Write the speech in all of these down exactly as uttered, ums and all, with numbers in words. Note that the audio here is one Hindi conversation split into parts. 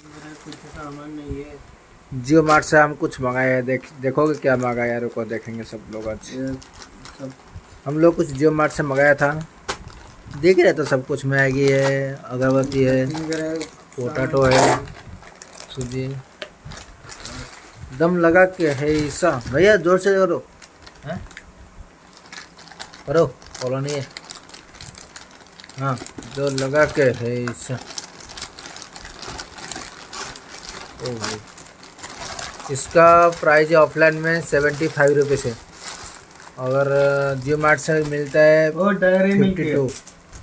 मेरा कुछ सामान नहीं है। जियो मार्ट से हम कुछ मंगाए हैं, देख देखोगे क्या मंगाया है, रुको देखेंगे सब लोग आज। ये सब हम लोग कुछ जियो मार्ट से मंगाया था, देख रहे तो सब कुछ, मैगी है, अगरबत्ती है, पोटैटो है, सूजी, दम लगा के है ऐसा। भैया जोर से करो, हैं करो, बोलो नहीं है। हाँ, जोर लगा के है ऐसा। ओ भाई, इसका प्राइस ऑफलाइन में सेवेंटी फाइव रुपीज़ है, अगर जियो मार्ट से मिलता है फिफ्टी टू।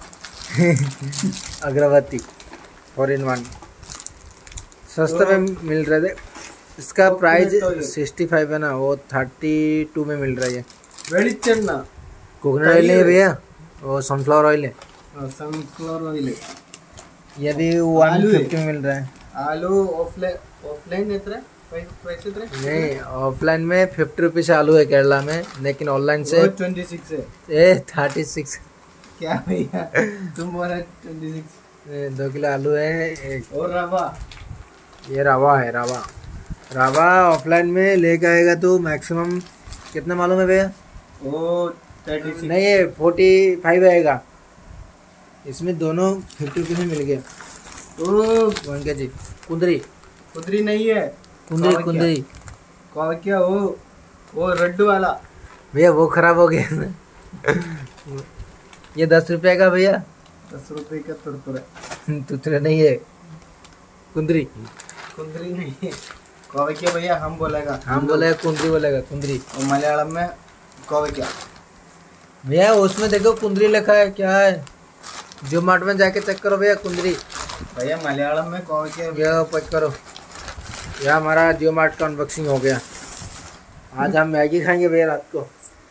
अगरबत्ती फोर इन वन सस्ते में मिल रहे थे। इसका प्राइस सिक्सटी फाइव है ना, वो थर्टी टू में मिल रहा है। वेलिचन्ना कोकोनट ऑयल नहीं है भैया, वो सनफ्लावर ऑयल है। सनफ्लावर ऑयल यदि वन फिफ्टी में मिल रहा है। आलू ऑफलाइन ऑफलाइन इतना पैसे इतने नहीं, ऑफलाइन में फिफ्टी रुपीज़ आलू है केरला में, लेकिन ऑनलाइन से ट्वेंटी सिक्स है। A thirty six. क्या भैया तुम बोल रहे ट्वेंटी सिक्स। दो किलो आलू है एक। और रवा, ये रवा है, रवा रवा ऑफलाइन में लेके आएगा तो मैक्सिमम कितना मालूम है भैया? वो थर्टी सिक्स नहीं, ये फोर्टी फाइव आएगा। इसमें दोनों फिफ्टी रुपीज़ में मिल गया। ओ वन के जी कुंदरी कुदरी नहीं है, कुंदरी कुंदरी कौन क्या वो वो रड्डू वाला भैया, वो खराब हो गया ना। ये दस रुपये का भैया, दस रुपए का तुरतुरा। तुतरे नहीं है, कुंदरी कुंदरी नहीं है, कौवे क्या भैया हम बोलेगा, हम बोले कुंदरी बोलेगा, कुंदरी। और मलयालम में कौवे क्या। भैया उसमें देखो कुंदरी लिखा है, क्या है? जियो मार्ट में जाके चेक करो भैया, कुंदरी। भैया मलयालम में कौवे क्या। ये चेक करो। यह हमारा जियो मार्ट का अनबॉक्सिंग हो गया। आज हम मैगी खाएंगे भैया रात को।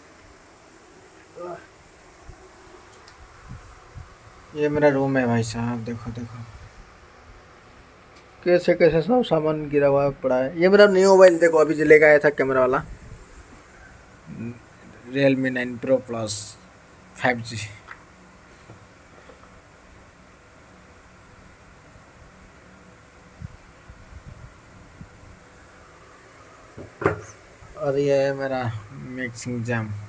ये मेरा रूम है भाई साहब, देखो देखो कैसे कैसे सब सामान गिरा हुआ पड़ा है। ये मेरा न्यू मोबाइल देखो, अभी जो लेकर आया था कैमरा वाला, Realme nine pro plus five G. और ये है मेरा मिक्सिंग जैम।